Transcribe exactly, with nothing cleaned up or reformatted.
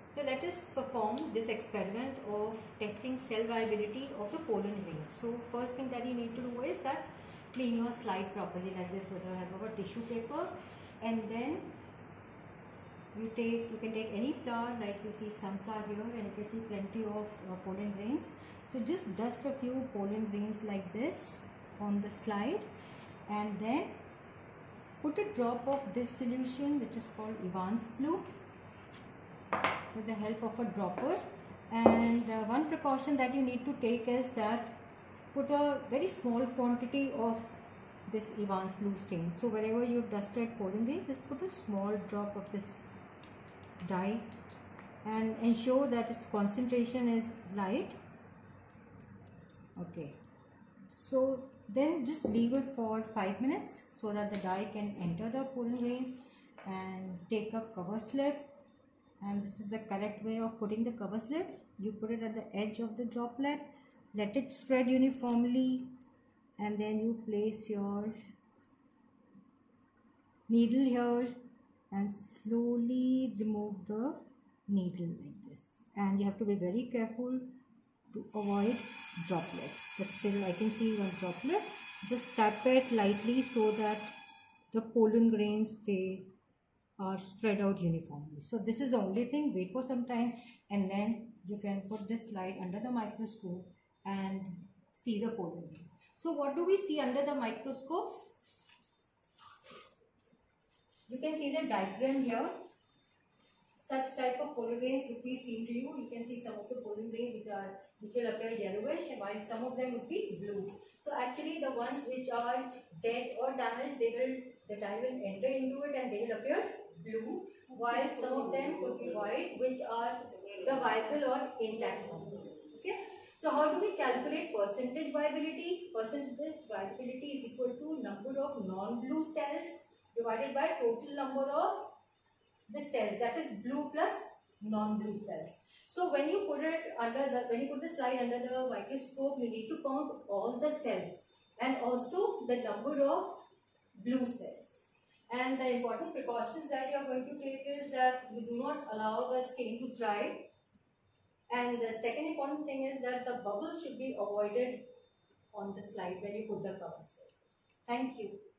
So let us perform this experiment of testing cell viability of the pollen grains. So first thing that you need to do is that clean your slide properly like this with the help of a tissue paper, and then you take you can take any flower, like you see sunflower here, and you can see plenty of uh, pollen grains. So just dust a few pollen grains like this on the slide, and then put a drop of this solution which is called Evans Blue with the help of a dropper. And uh, one precaution that you need to take is that put a very small quantity of this Evans Blue stain. So wherever you have dusted pollen grains, just put a small drop of this dye and ensure that its concentration is light. Okay, so then just leave it for five minutes so that the dye can enter the pollen grains, and take a cover slip. And this is the correct way of putting the cover slip. You put it at the edge of the droplet, let it spread uniformly, and then you place your needle here and slowly remove the needle like this. And you have to be very careful to avoid droplets. But still I can see one droplet. Just tap it lightly so that the pollen grains, they are spread out uniformly. So this is the only thing. Wait for some time, and then you can put this slide under the microscope and see the pollen grains. So what do we see under the microscope? You can see the diagram here. Such type of pollen grains would be seen to you. You can see some of the pollen grains which are which will appear yellowish, while some of them would be blue. So actually the ones which are dead or damaged, they will the dye will enter into it and they will appear blue, while some of them could be white, which are the viable or intact ones. Okay. So how do we calculate percentage viability? Percentage viability is equal to number of non-blue cells divided by total number of the cells, that is blue plus non-blue cells. So when you put it under the when you put the slide under the microscope, you need to count all the cells and also the number of blue cells. And the important precautions that you are going to take is that you do not allow the stain to dry. And the second important thing is that the bubble should be avoided on the slide when you put the cover slip. Thank you.